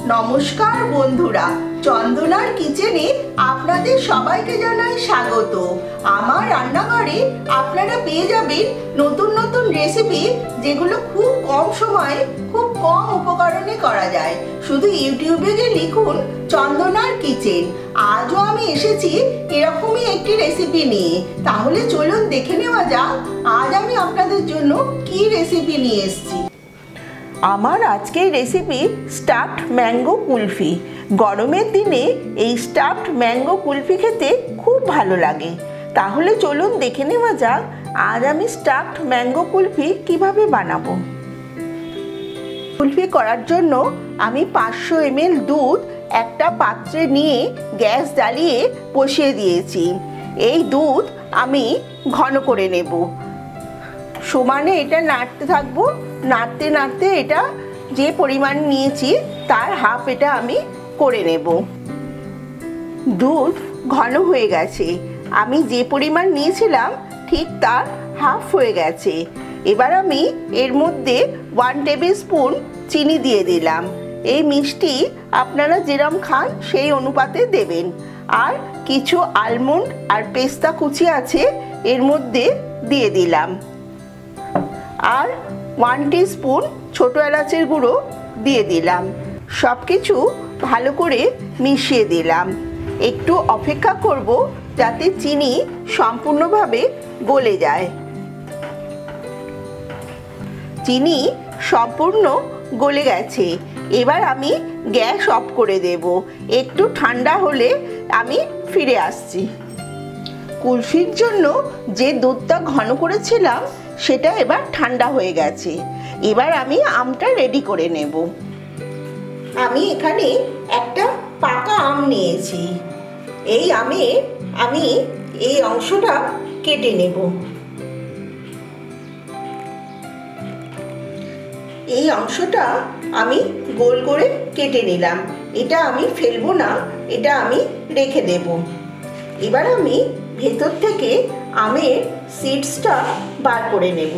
নমস্কার বন্ধুরা, চন্দনার কিচেনে আপনাদের সবাইকে জানাই স্বাগত। আমার রান্নাঘরে আপনারা পেয়ে যাবেন নতুন নতুন রেসিপি, যেগুলো খুব কম সময়ে খুব কম উপকরণে করা যায়। শুধু ইউটিউবে গিয়ে লিখুন চন্দনার কিচেন। আজও আমি এসেছি এরকমই একটি রেসিপি নিয়ে। তাহলে চলুন দেখে নেওয়া যাক আজ আমি আপনাদের জন্য কি রেসিপি নিয়ে এসেছি। আমার আজকের রেসিপি স্টাফড ম্যাঙ্গো কুলফি। গরমের দিনে এই স্টাফড ম্যাঙ্গো কুলফি খেতে খুব ভালো লাগে। তাহলে চলুন দেখে নেওয়া যাক আজ আমি স্টাফড ম্যাঙ্গো কুলফি কিভাবে বানাবো। কুলফি করার জন্য আমি 500 ml দুধ একটা পাত্রে নিয়ে গ্যাস জ্বালিয়ে বসিয়ে দিয়েছি। এই দুধ আমি ঘন করে নেব। সমানে এটা নাড়তে থাকবো। নাড়তে নাড়তে এটা যে পরিমাণ নিয়েছি তার হাফ এটা আমি করে নেব। দুধ ঘন হয়ে গেছে। আমি যে পরিমাণ নিয়েছিলাম ঠিক তার হাফ হয়ে গেছে। এবার আমি এর মধ্যে 1 টেবিল স্পুন চিনি দিয়ে দিলাম। এই মিষ্টি আপনারা যেরকম খান সেই অনুপাতে দেবেন। আর কিছু আলমন্ড আর পেস্তা কুচি আছে এর মধ্যে দিয়ে দিলাম। আর 1 টিস্পুন ছোট এলাচের গুঁড়ো দিয়ে দিলাম। সব কিছু ভালো করে মিশিয়ে দিলাম। একটু অপেক্ষা করব যাতে চিনি সম্পূর্ণভাবে গলে যায়। চিনি সম্পূর্ণ গলে গেছে। এবার আমি গ্যাস অফ করে দেব। একটু ঠান্ডা হলে আমি ফিরে আসছি। কুলফির জন্য যে দুধটা ঘন করেছিলাম সেটা এবার ঠান্ডা হয়ে গেছে। এবার আমি আমটা রেডি করে নেব। আমি এখানে একটা পাকা আম নিয়েছি। এই আমে আমি এই অংশটা কেটে নেব। এই অংশটা আমি গোল করে কেটে নিলাম। এটা আমি ফেলবো না, এটা আমি রেখে দেব। এবার আমি ভেতর থেকে আমের সিডসটা বার করে নেব।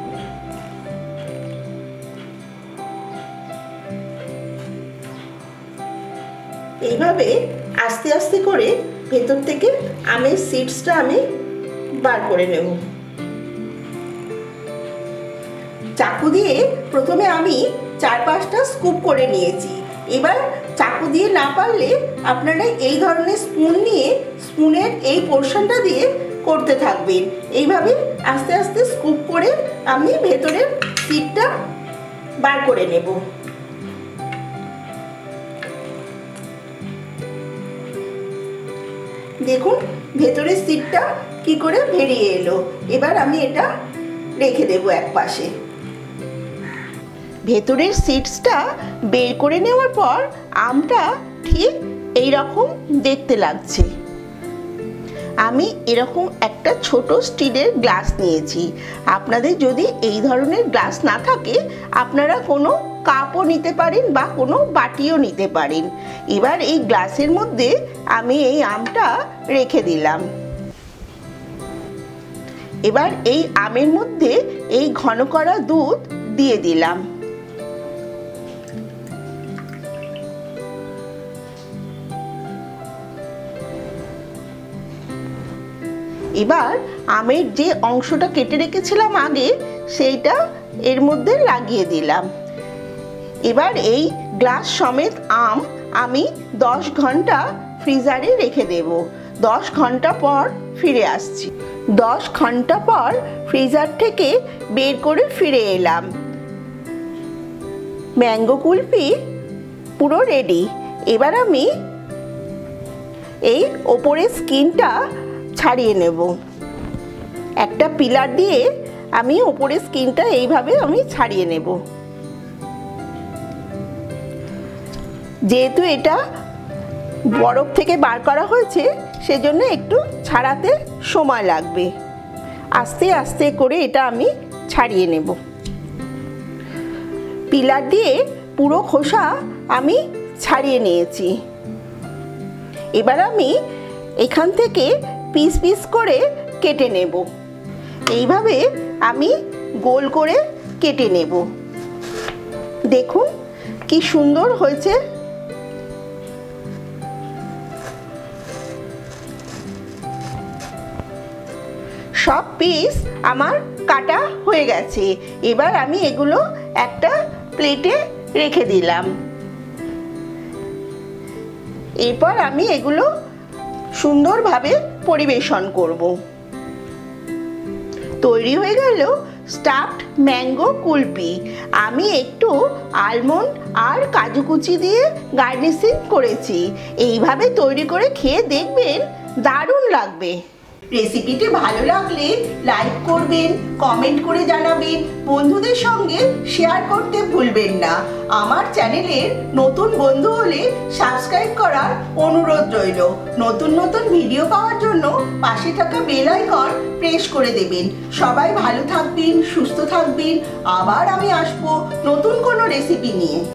এইভাবে আস্তে আস্তে করে ভেতর থেকে আমের সিডসটা আমি বার করে নেব। চাকু দিয়ে প্রথমে আমি 4-5টা স্কুপ করে নিয়েছি। এবার চাকু দিয়ে না পারলে আপনারা এই ধরনের স্পুন নিয়ে স্পুনের এই পোর্শনটা দিয়ে করতে থাকবেন। এইভাবে আস্তে আস্তে স্কুপ করে আমি ভেতরের সিডটা বার করে নেব। দেখুন ভেতরের সিডটা কি করে বেরিয়ে এলো। এবার আমি এটা রেখে দেব এক পাশে। ভেতরের সিডসটা বের করে নেওয়ার পর আমটা ঠিক এই রকম দেখতে লাগছে। আমি এরকম একটা ছোট স্টিলের গ্লাস নিয়েছি। আপনাদের যদি এই ধরনের গ্লাস না থাকে আপনারা কোনো কাপও নিতে পারেন বা কোনো বাটিও নিতে পারেন। এবার এই গ্লাসের মধ্যে আমি এই আমটা রেখে দিলাম। এবার এই আমের মধ্যে এই ঘন করা দুধ দিয়ে দিলাম। এবার আমের যে অংশটা কেটে রেখেছিলাম আগে সেইটা এর মধ্যে লাগিয়ে দিলাম। এবার এই গ্লাস সমেত আম আমি 10 ঘন্টা ফ্রিজারে রেখে দেব। 10 ঘন্টা পর ফিরে আসছি। 10 ঘন্টা পর ফ্রিজার থেকে বের করে ফিরে এলাম। ম্যাঙ্গো কুলফি পুরো রেডি। এবার আমি এই ওপরের স্কিনটা ছাড়িয়ে নেব। একটা পিলার দিয়ে আমি ওপরের স্কিনটা এইভাবে আমি ছাড়িয়ে নেব। যেহেতু এটা বরফ থেকে বার করা হয়েছে সেজন্য একটু ছাড়াতে সময় লাগবে। আস্তে আস্তে করে এটা আমি ছাড়িয়ে নেব। পিলার দিয়ে পুরো খোসা আমি ছাড়িয়ে নিয়েছি। এবার আমি এখান থেকে পিস পিস করে কেটে নেব। এইভাবে আমি গোল করে কেটে নেব। দেখুন কি সুন্দর হয়েছে সব পিস আমার কাটা হয়ে গেছে। এবার আমি এগুলো একটা প্লেটে রেখে দিলাম। এরপর আমি এগুলো সুন্দরভাবে পরিবেশন করব। তৈরি হয়ে গেল স্টাফড ম্যাঙ্গো কুলফি। আমি একটু আলমন্ড আর কাজু কুচি দিয়ে গার্নিশিং করেছি। এইভাবে তৈরি করে খেয়ে দেখবেন, দারুণ লাগবে। রেসিপিটি ভালো লাগলে লাইক করবেন, কমেন্ট করে জানাবেন, বন্ধুদের সঙ্গে শেয়ার করতে ভুলবেন না। আমার চ্যানেলের নতুন বন্ধু হলে সাবস্ক্রাইব করার অনুরোধ রইল। নতুন নতুন ভিডিও পাওয়ার জন্য পাশে থাকা বেল আইকন প্রেস করে দেবেন। সবাই ভালো থাকবেন, সুস্থ থাকবেন। আবার আমি আসবো নতুন কোনো রেসিপি নিয়ে।